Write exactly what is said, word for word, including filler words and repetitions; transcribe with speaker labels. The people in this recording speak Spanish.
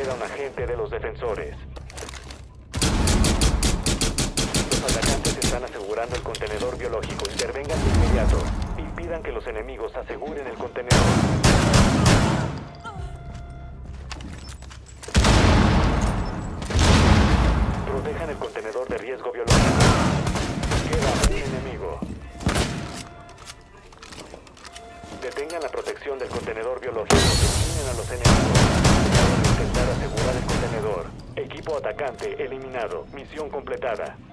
Speaker 1: queda un agente de los defensores. Los atacantes están asegurando el contenedor biológico. Intervengan de inmediato. Impidan que los enemigos aseguren el contenedor. Protejan el contenedor de riesgo biológico. Queda un enemigo. Detengan la protección del contenedor biológico. Eliminen a los enemigos. Intentar asegurar el contenedor. Equipo atacante eliminado. Misión completada.